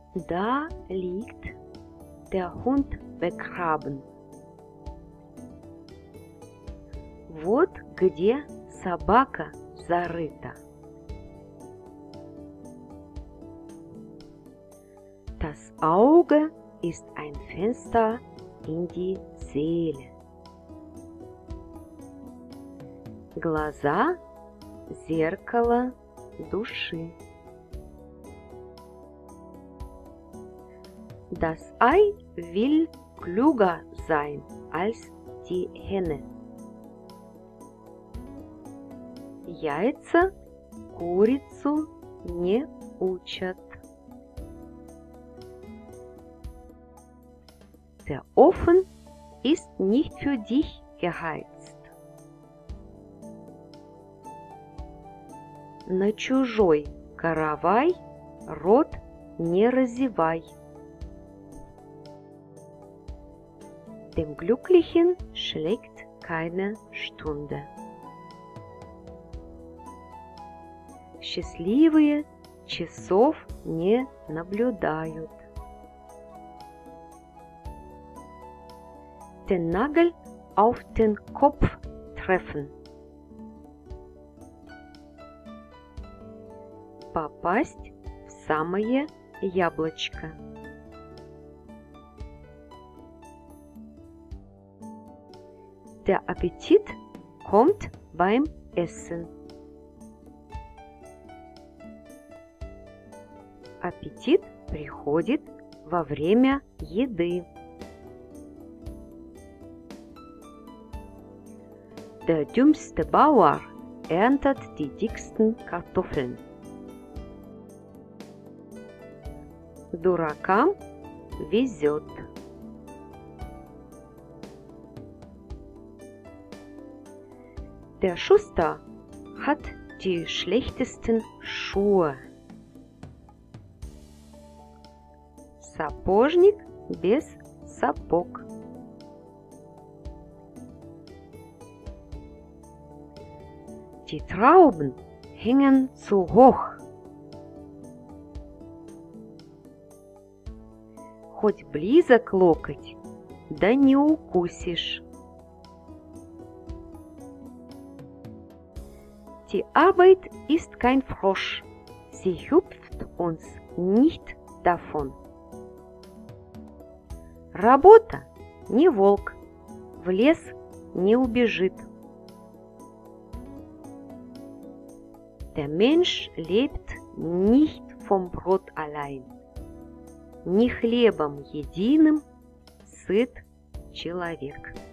Da liegt der Hund begraben. Вот где собака зарыта. Das Auge ist ein Fenster in die Seele. Глаза – зеркало души. Das Ei will klüger sein als die Henne. Яйца курицу не учат. Der Ofen ist nicht für dich geheizt. На чужой каравай рот не разевай. Dem Glücklichen schlägt keine Stunde. Счастливые часов не наблюдают. Den Nagel auf den Kopf treffen. Попасть в самое яблочко. Der Appetit kommt beim Essen. Аппетит приходит во время еды. Der dümmste Bauer erntet die dicksten Kartoffeln. Дуракам везет. Der Schuster hat die schlechtesten Schuhe. Сапожник без сапог. Die Trauben hängen zu hoch. Хоть близок локоть, да не укусишь. Die Arbeit ist kein Frosch, sie hüpft uns nicht davon. Работа не волк, в лес не убежит. Der Mensch lebt nicht vom Brot allein. Не хлебом единым сыт человек.